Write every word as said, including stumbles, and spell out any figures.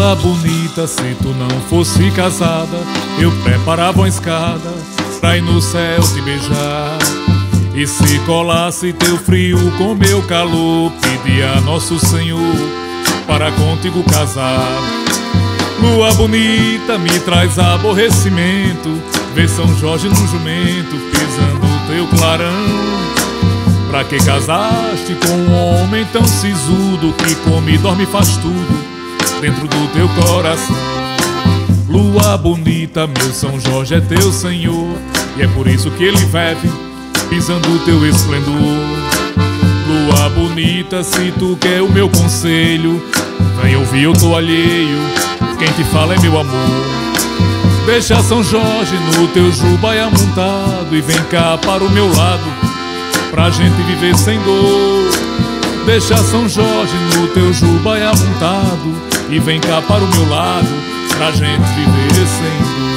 Lua bonita, se tu não fosse casada, eu preparava uma escada pra ir no céu te beijar. E se colasse teu frio com meu calor, pedia a Nosso Senhor para contigo casar. Lua bonita, me traz aborrecimento, vê São Jorge num jumento pisando o teu clarão. Pra que casaste com um homem tão sisudo, que come, dorme e faz tudo dentro do teu coração? Lua bonita, meu São Jorge é teu senhor, e é por isso que ele vive pisando o teu esplendor. Lua bonita, se tu quer o meu conselho, vem ouvir, eu tô alheio, quem te fala é meu amor. Deixa São Jorge no teu jubaia montado e vem cá para o meu lado, pra gente viver sem dor. Deixa São Jorge no teu jubaia montado e vem cá para o meu lado, pra gente viver sem dor.